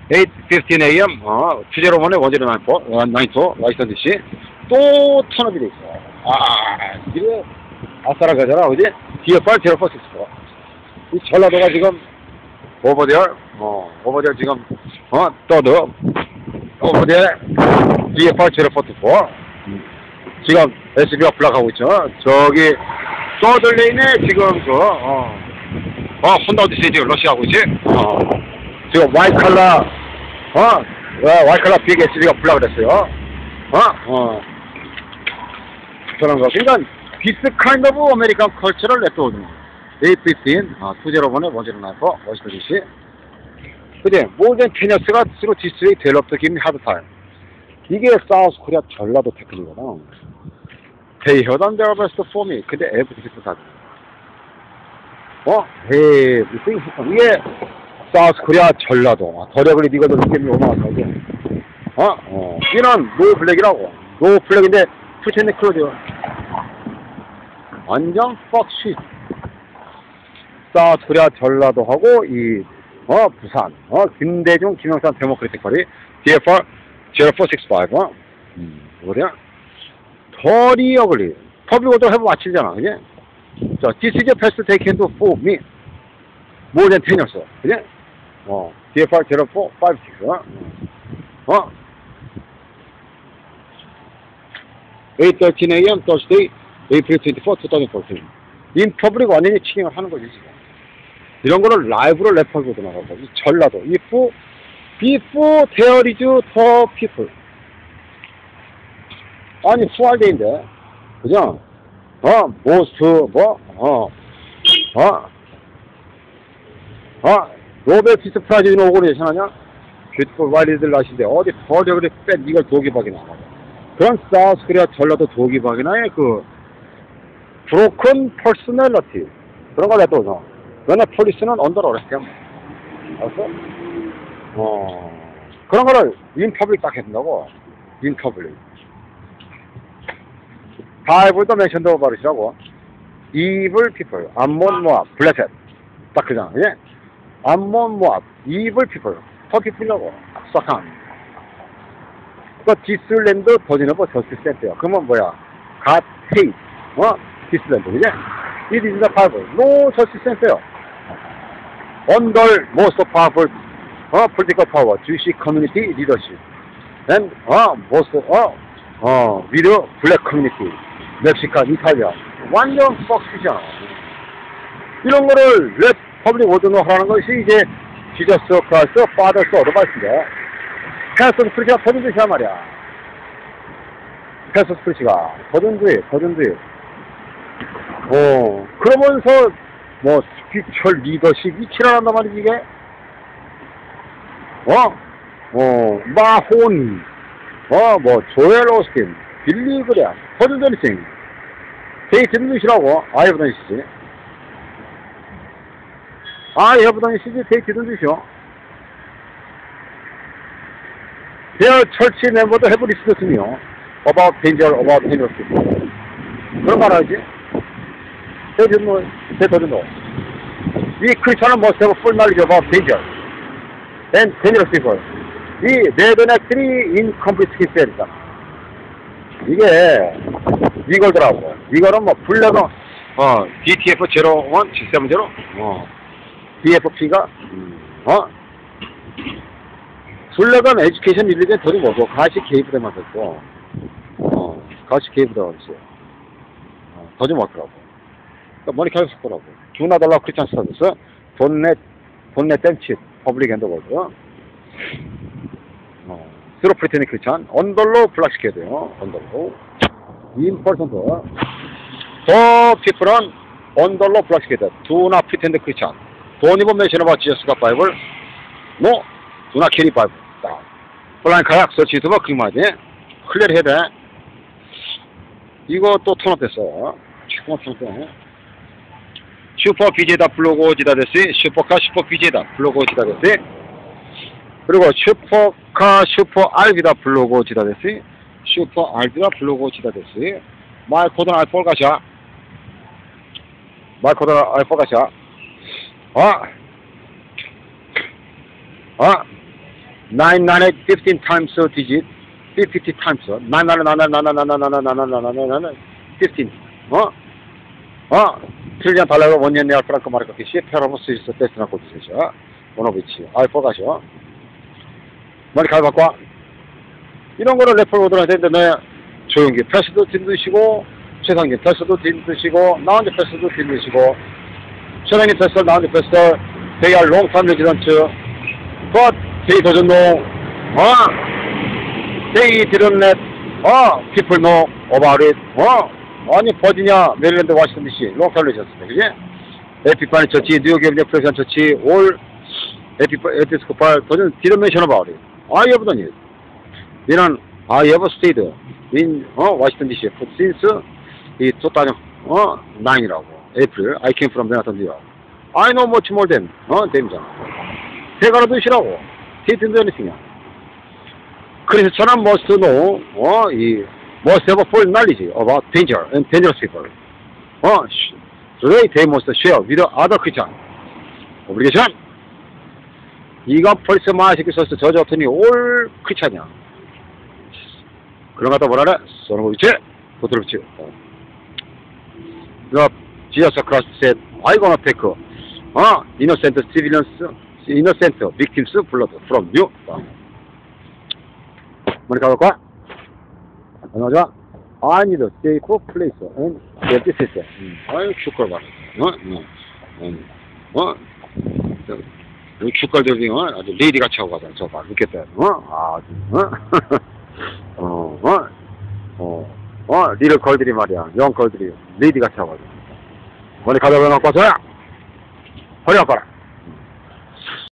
8:15 a.m. 투제로번에 원제로 94 와이스턴 DC 또 턴업이 돼 있어. 이게 아싸라가잖아, 그지? DFR 0464. 이 전라도가 지금 오버데어 지금 떠드 오버데어 DFR 0424 지금 SB가 블락하고 있죠. 저기 서들레인에 지금 혼다 오디세이 지금 러시아하고 있지. 지금 와이칼라 와이칼라 빅 SB가 블락을 했어요. 그런 거. 그러니까 this kind of American cultural network. 8:15 201에 원제로 나서 워싱턴 DC. 그지? 모든 테니어스가 스스로 디스트레이 델럽도 기분 하드 타임. 이게 사우스 코리아 전라도 테크닉이거든. They heard on their best for me. 근데 everything 다. everything. 이게 사우스 코리아 전라도. 더력을 니가도 느낌이 오나가지고. 이는 노 블랙이라고. 노 블랙인데 풀체네 클로즈. 완전 퍽시. 사우스 코리아 전라도하고 이 부산 김대중 김영삼 데모크래틱 파티 DFR 0465 뭐냐 더리 어글리 퍼블릭 오더 해보면 맞히잖아, 그지? 자, this is a best they can do for me more than 10 years, 그지? DFR 0456 8:13 a.m. Thursday, April 24, 2014 인 퍼블릭 완전히 치행을 하는 거지, 지금. 이런 거를 라이브로 랩하고 나가고, 이 전라도, before there is for people. 아니, 후알데인데, 그죠? most, 노벨 피스 프라이즈 이런 오거레이션 하냐? 뷰티풀 와일드들 나시는데, 어디 버려그리 뺀 이걸 도기박이 나와. 그런 사우스 코리아 전라도 도기박이나의 브로큰 퍼스널리티. 그런 걸 냅둬서. 왜냐, 폴리스는 언더로 어렵게 하면. 알았어? 그런 거를 인퍼블릭 딱 해준다고. 인퍼블릭. 바이블도 멘션도 버릇이라고. evil people. 암몬 모압. 블레셋. 딱 그잖아. 예? 암몬 모압. evil people. 터키 풀려고. 싹한. 그 디스랜드 버진오브 저스티스센터야. 그러면 뭐야? 갓 헤이트. 디스랜드. 그지? It is the Bible. No 저스티스센터요. Under most powerful political power, Jewish community leadership, and most with black community, 멕시칸, 이탈리아, 완전 퍽시잖아. 이런 거를 랩 퍼블릭 오더너하는 것이 이제 지저스 크라이스트, 파더스 어드바이스인데, 패스트 프리치가 더든듯이란 말이야. 패스트 프리치가 더든듯이. 그러면서 뭐 스피처 리더십 이치라한단 말이지 이게. 마호니, 뭐 조엘 오스틴, 빌리 그레아, 더든더니싱, 데이트 눈이시라고. 아이브던이시지. 아이브던이시지. 데이트 눈이시오. Their church member도 have listened to me about danger, about dangerous people. 그런 거 알아야지. They don't know. 이 크리스천은 must have full knowledge about danger and dangerous people. 이 레드넥들이 incomplete skill 이게 이거더라고. 이거는 뭐 블랙은 DTF 01 770 DFP가 블랙은 에듀케이션 릴리전 돈이 뭐고 가시 개입부대 맞았고 가시 개입부대 맞았어요. 더 좀 왔더라고. 그러니까 머리카락 섞더라고. 주나달라 크리스찬 스타드스 돈넷 댐칫 퍼블릭 핸드워드 스로프리테니 크리스찬 언더로 블락시켜야 돼요. 언더로 2% 더 피플은 언더로 블락시켜야 돼. 두나 프리텐드 크리스찬 돈 이번 메시너바 지저스가 바이블 노 두나 캐리 바이블 플라잉 카약 서치 유튜버 그림하지 클리어 해야 돼. 이거 또 턴업됐어. 슈퍼 BJ다 블로그 지다데시 슈퍼카 슈퍼 BJ다 블로그 지다데시 그리고 슈퍼카 슈퍼 알비다 블로그 지다데시 슈퍼 알비다 블로그 지다데시 마이코드는 알폴가샤 마이코드는 알폴가샤 15 times digit, 50 times, 15. 트릴리언 달러가 원년 내알 프랑크 마르크 피시 페라모 스위스 테스트나 코드세죠. 원오비치, 포가쇼. 머리 갈 바꿔. 이런 거를 래퍼를 보더라 되는데, 조용기 패스도 딘드시고, 최상기 패스도 딘드시고, 나한테 패스도 딘드시고, 최상기 패스, 나한테 패스, they are long time residents, but they doesn't know, they didn't let, people know about it, 아니, 버지니아, 메릴랜드, 워싱턴 DC, long time residents, 그지? 에피파니 처치, 뉴욕 에비뉴 프레젠 처치, 올, 에피스코팔, didn't mention about it. I have done it. I have stayed in Washington DC since 2009이라고. April. I came from Manhattan, New York. I know much more than them잖아. 대가라도 싫라고. He didn't do anything. 그래서 저는 must know, must have full knowledge about danger and dangerous people. They must share with other Christian. Obligation. 이가 벌써 마시기 써서 저저 같으니 올 크리스찬이야. 그런 거 갖다 뭐라래? 소노비치, 보트로비치. Jesus Christ said, I gonna take innocent civilians, innocent victims blood from you. 머리 가볼까? 안녕하세요. I need a safe place and get this is. 아유 축구를 말해. 여기 축구들이 아주 레이디 같이 하고 가잖아. 저 봐, 웃겠다. 리를 걸들이 말이야. 영 걸들이 레이디 같이 하고 가잖아. 머리 가져가 놓고 와서 허리 아파라.